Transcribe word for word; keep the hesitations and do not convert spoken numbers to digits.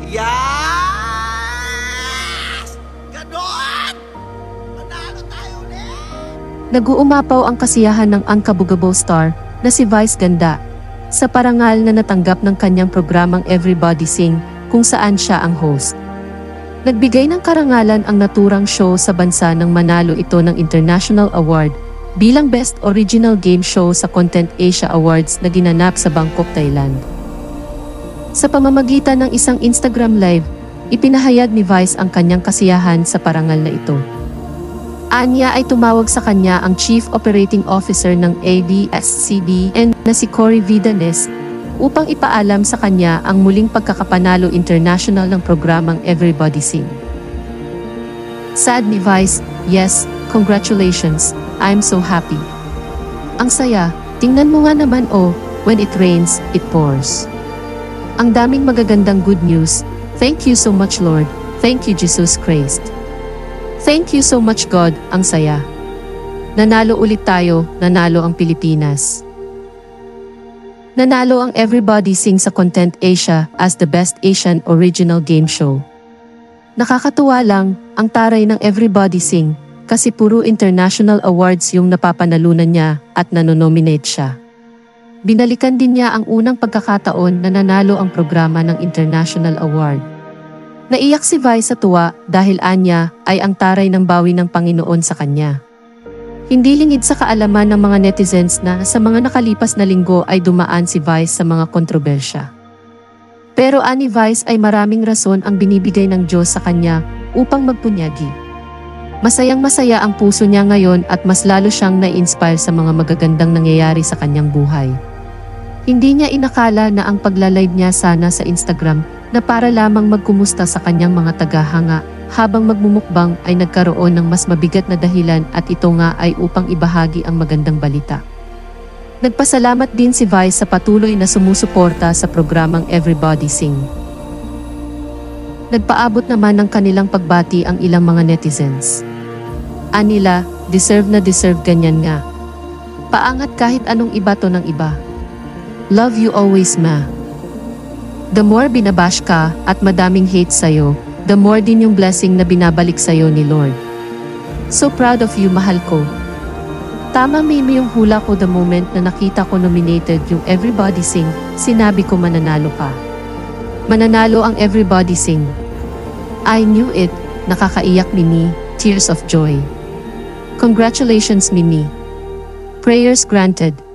Yes! Ganon! Manalo tayo ulit! Nag-uumapaw ang kasiyahan ng Unkabugabow star na si Vice Ganda sa parangal na natanggap ng kanyang programang Everybody Sing kung saan siya ang host. Nagbigay ng karangalan ang naturang show sa bansa nang manalo ito ng International Award bilang Best Original Game Show sa Content Asia Awards na ginanap sa Bangkok, Thailand. Sa pamamagitan ng isang Instagram Live, ipinahayag ni Vice ang kanyang kasiyahan sa parangal na ito. Anya ay tumawag sa kanya ang Chief Operating Officer ng A B S C B N na si Cory Vidanes upang ipaalam sa kanya ang muling pagkakapanalo international ng programang Everybody Sing. Sad ni Vice, "Yes, congratulations, I'm so happy. Ang saya, tingnan mo nga naman oh, when it rains, it pours. Ang daming magagandang good news, thank you so much Lord, thank you Jesus Christ. Thank you so much God, ang saya. Nanalo ulit tayo, nanalo ang Pilipinas." Nanalo ang Everybody Sing sa Content Asia as the Best Asian Original Game Show. Nakakatuwa lang, ang taray ng Everybody Sing, kasi puro international awards yung napapanalunan niya at nanonominate siya. Binalikan din niya ang unang pagkakataon na nanalo ang programa ng International Award. Naiyak si Vice sa tuwa dahil anya ay ang taray ng bawi ng Panginoon sa kanya. Hindi lingid sa kaalaman ng mga netizens na sa mga nakalipas na linggo ay dumaan si Vice sa mga kontrobersya. Pero ani Vice ay maraming rason ang binibigay ng Diyos sa kanya upang magpunyagi. Masayang masaya ang puso niya ngayon at mas lalo siyang na-inspire sa mga magagandang nangyayari sa kanyang buhay. Hindi niya inakala na ang pagla-live niya sana sa Instagram na para lamang magkumusta sa kanyang mga tagahanga habang magmumukbang ay nagkaroon ng mas mabigat na dahilan at ito nga ay upang ibahagi ang magandang balita. Nagpasalamat din si Vice sa patuloy na sumusuporta sa programang Everybody Sing. Nagpaabot naman ng kanilang pagbati ang ilang mga netizens. Anila, deserve na deserve ganyan nga. Paangat kahit anong iba to ng iba. Love you always ma. The more binabash ka at madaming hate sa'yo, the more din yung blessing na binabalik sa'yo ni Lord. So proud of you, mahal ko. Tama Mimi yung hula ko the moment na nakita ko nominated yung Everybody Sing, sinabi ko mananalo ka. Mananalo ang Everybody Sing. I knew it, nakakaiyak Mimi, tears of joy. Congratulations Mimi. Prayers granted.